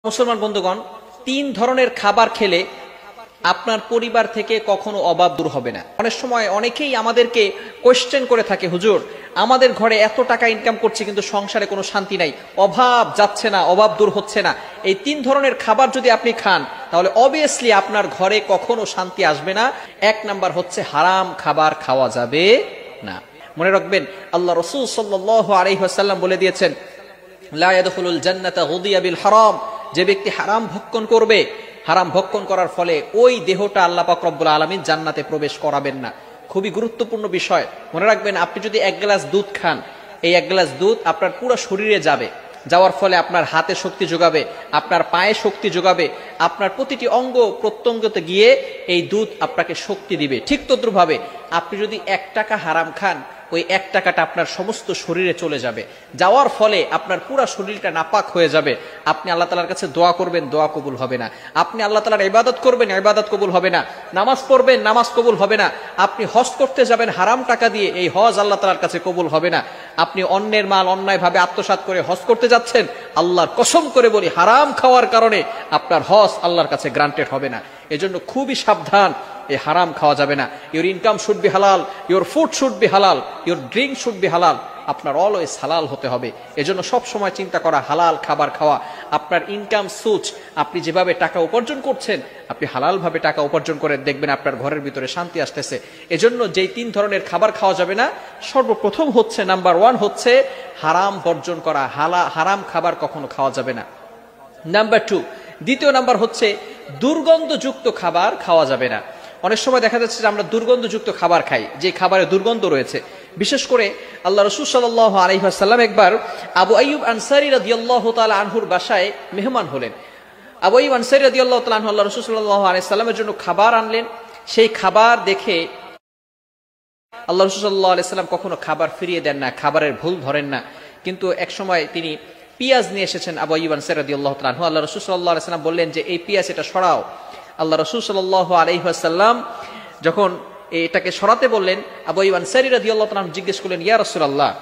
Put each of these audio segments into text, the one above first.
মুসলমান বন্ধুগণ, তিন ধরনের খাবার খেলে আপনার পরিবার থেকে কখনো অভাব দূর হবে না। অনেক সময় অনেকেই আমাদেরকে কোয়েশ্চেন করে থাকে, হুজুর আমাদের ঘরে এত টাকা ইনকাম করছে কিন্তু সংসারে কোনো শান্তি নাই, অভাব যাচ্ছে না, অভাব দূর হচ্ছে না। এই তিন ধরনের খাবার যদি আপনি খান তাহলে অবভিয়াসলি আপনার ঘরে কখনো শান্তি আসবে না। এক নাম্বার হচ্ছে হারাম খাবার খাওয়া যাবে না। মনে রাখবেন, আল্লাহ রাসূল সাল্লাল্লাহু আলাইহি ওয়াসাল্লাম বলে দিয়েছেন, লা ইয়াদখুলুল জান্নাতা গুদিয়া বিল হারাম। যে ব্যক্তি হারাম ভক্ষণ করবে, হারাম ভক্ষণ করার ফলে ওই দেহটা আল্লাহ পাক রব্বুল আলামিন জান্নাতে প্রবেশ করাবেন না। খুবই গুরুত্বপূর্ণ বিষয়। মনে রাখবেন, আপনি যদি এক গ্লাস দুধ খান, এই এক গ্লাস দুধ আপনার পুরো শরীরে যাবে, যাওয়ার ফলে আপনার হাতে শক্তি যোগাবে, আপনার পায়ে শক্তি যোগাবে, আপনার প্রতিটি অঙ্গ প্রত্যঙ্গতে গিয়ে এই দুধ আপনাকে শক্তি দিবে। ঠিক তদ্রুপভাবে আপনি যদি 1 টাকা হারাম খান, ওই 1 টাকাটা আপনার সমস্ত শরীরে চলে যাবে, যাওয়ার ফলে আপনার পুরো শরীরটা নাপাক হয়ে যাবে। আপনি আল্লাহ তাআলার কাছে দোয়া করবেন, দোয়া কবুল হবে না। আপনি আল্লাহ তাআলার ইবাদত করবেন, ইবাদত কবুল হবে না। নামাজ পড়বেন, নামাজ কবুল হবে না। আপনি হজ করতে যাবেন হারাম টাকা দিয়ে, এই হজ আল্লাহ তাআলার কাছে কবুল হবে না। আপনি অন্যের মাল অন্যায়ভাবে আত্মসাৎ করে হজ করতে যাচ্ছেন, আল্লাহর কসম করে বলি হারাম খাওয়ার কারণে আপনার হজ আল্লাহর কাছে গ্রান্টেড হবে না। এজন্য খুবই সাবধান, এই হারাম খাওয়া যাবে না। ইউর ইনকাম শুড বি হালাল, ইউর ফুড শুড বি হালাল, ইউর ড্রিঙ্ক শুড বি হালাল। আপনার অলওয়েজ হালাল হতে হবে। এজন্য সব সময় চিন্তা করা, হালাল খাবার খাওয়া। আপনার ইনকাম সোর্স, আপনি যেভাবে টাকা উপার্জন করছেন, আপনি হালাল ভাবে টাকা উপার্জন করে দেখবেন আপনার ঘরের ভিতরে শান্তি আসতেছে। এজন্য যেই 3 ধরনের খাবার খাওয়া যাবে না, সর্বপ্রথম হচ্ছে নাম্বার 1 হচ্ছে হারাম বর্জন করা। হারাম খাবার কখনো খাওয়া যাবে না। নাম্বার 2, দ্বিতীয় নাম্বার হচ্ছে দুর্গন্ধযুক্ত খাবার খাওয়া যাবে না। অনেক সময় দেখা যাচ্ছে যে আমরা দুর্গন্ধযুক্ত খাবার খাই, যে খাবারে দুর্গন্ধ রয়েছে। বিশেষ করে আল্লাহ রাসূল সাল্লাল্লাহু আলাইহি ওয়াসাল্লাম একবার আবু আইয়ুব আনসারী রাদিয়াল্লাহু তাআলা আনহুর বাসায় মেহমান হলেন। আবু আইয়ুব আনসারী রাদিয়াল্লাহু তাআলা আনহু আল্লাহ রাসূল সাল্লাল্লাহু আলাইহি ওয়াসাল্লামের জন্য খাবার আনলেন। সেই খাবার দেখে আল্লাহ রাসূল সাল্লাল্লাহু আলাইহি ওয়াসাল্লাম কখনো খাবার ফিরিয়ে দেন না, খাবারের ভুল ধরেন না। কিন্তু এক সময় তিনি পেঁয়াজ নিয়ে এসেছেন আবু আইয়ুব আনসারী রাদিয়াল্লাহু তাআলা আনহু। আল্লাহ রাসূল সাল্লাল্লাহু আলাইহি ওয়াসাল্লাম বললেন যে এই পেঁয়াজ এটা সরাও। আল্লাহ রাসূল সাল্লাল্লাহু আলাইহি ওয়াসাল্লাম যখন এটাকে সরাতে বললেন, আবু আইয়ুব আনসারী রাদিয়াল্লাহু তাআলা আনহু জিজ্ঞেস করলেন, ইয়া রাসূলুল্লাহ,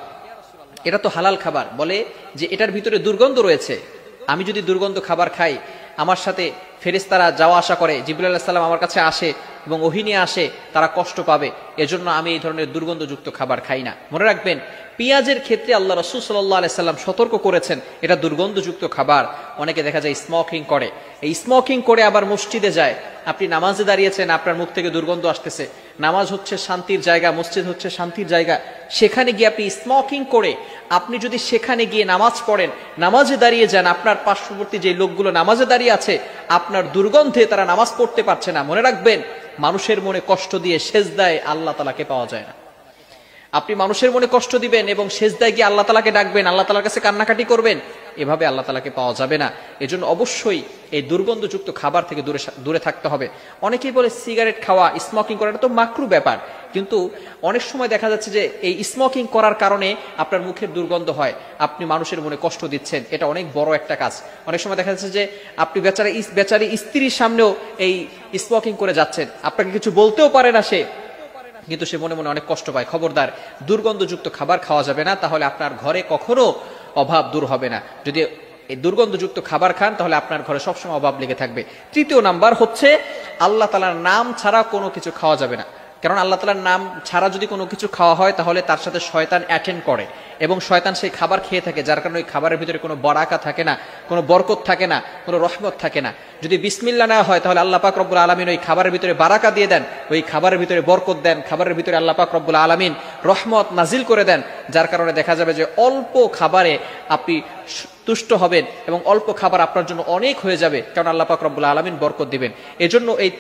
এটা তো হালাল খাবার, বলে যে এটার ভিতরে দুর্গন্ধ রয়েছে। আমি যদি দুর্গন্ধ খাবার খাই, আমার সাথে ফেরেশতারা যাওয়া আসা করে, জিবরাইল আলাইহিস সালাম আমার কাছে আসে এবং ওহী নিয়ে আসে, তারা কষ্ট পাবে। এজন্য আমি এই ধরনের দুর্গন্ধযুক্ত খাবার খাই না। মনে রাখবেন, পেঁয়াজের ক্ষেত্রে আল্লাহ রাসূল সাল্লাল্লাহু আলাইহি সাল্লাম সতর্ক করেছেন, এটা দুর্গন্ধযুক্ত খাবার। অনেকে দেখা যায় স্মোকিং করে, এই স্মোকিং করে আবার মসজিদে যায়। আপনি নামাজে দাঁড়িয়েছেন, আপনার মুখ থেকে দুর্গন্ধ আসতেছে। নামাজ হচ্ছে শান্তির জায়গা, মসজিদ হচ্ছে শান্তির জায়গা। সেখানে গিয়ে আপনি স্মোকিং করে, আপনি যদি সেখানে গিয়ে নামাজ পড়েন, নামাজে দাঁড়িয়ে যান, আপনার পার্শ্ববর্তী যে লোকগুলো নামাজে দাঁড়িয়ে আছে, আপনার দুর্গন্ধে তারা নামাজ পড়তে পারছে না। মনে রাখবেন, মানুষের মনে কষ্ট দিয়ে সেজদায় আল্লাহ তাআলাকে পাওয়া যায় না। আপনি মানুষের মনে কষ্ট দিবেন এবং সেজদায় গিয়ে আল্লাহ তাআলাকে ডাকবেন, আল্লাহ তাআলার কাছে কান্নাকাটি করবেন, এভাবে আল্লাহ তাআলাকে পাওয়া যাবে না। এজন্য অবশ্যই এই দুর্গন্ধযুক্ত খাবার থেকে দূরে থাকতে হবে। অনেকেই বলে সিগারেট খাওয়া, স্মোকিং করা এটা তো মাকরু ব্যাপার, কিন্তু অনেক সময় দেখা যাচ্ছে যে এই স্মোকিং করার কারণে আপনার মুখের দুর্গন্ধ হয়, আপনি মানুষের মনে কষ্ট দিচ্ছেন। এটা অনেক বড় একটা কাজ। অনেক সময় দেখা যাচ্ছে যে আপনি বেচারি স্ত্রীর সামনেও এই স্মোকিং করে যাচ্ছেন, আপনাকে কিছু বলতেও পারে না সে, কিন্তু সে মনে মনে অনেক কষ্ট পায়। খবরদার, দুর্গন্ধযুক্ত খাবার খাওয়া যাবে না, তাহলে আপনার ঘরে কখনো অভাব দূর হবে না। যদি এই দুর্গন্ধযুক্ত খাবার খান, তাহলে আপনার ঘরে সবসময় অভাব লেগে থাকবে। তৃতীয় নাম্বার হচ্ছে আল্লাহ তাআলার নাম ছাড়া কোনো কিছু খাওয়া যাবে না। কারণ আল্লাহ তাআলার নাম ছাড়া যদি কোনো কিছু খাওয়া হয়, তাহলে তার সাথে শয়তান অ্যাটেন্ড করে এবং শয়তান সেই খাবার খেয়ে থাকে, যার কারণে ওই খাবারের ভিতরে কোনো বারাকা থাকে না, কোনো বরকত থাকে না, কোনো রহমত থাকে না। যদি বিসমিল্লাহ না হয়, তাহলে আল্লাহ পাক রব্বুল আলামিন ওই খাবারের ভিতরে বারাকা দিয়ে দেন, ওই খাবারের ভিতরে বরকত দেন, খাবারের ভিতরে আল্লাহ পাক রব্বুল আলামিন রহমত নাজিল করে দেন, যার কারণে দেখা যাবে যে অল্প খাবারে আপনি তুষ্ট হবেন এবং অল্প খাবার আপনার জন্য অনেক হয়ে যাবে, কারণ আল্লাহ পাক রব্বুল আলামিন বরকত দিবেন। এজন্য এই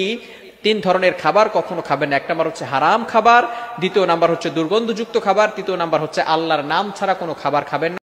3 ধরনের খাবার কখনো খাবেন না। এক নাম্বার হচ্ছে হারাম খাবার, দ্বিতীয় নাম্বার হচ্ছে দুর্গন্ধযুক্ত খাবার, তৃতীয় নাম্বার হচ্ছে আল্লাহর নাম ছাড়া কোনো খাবার খাবেন না।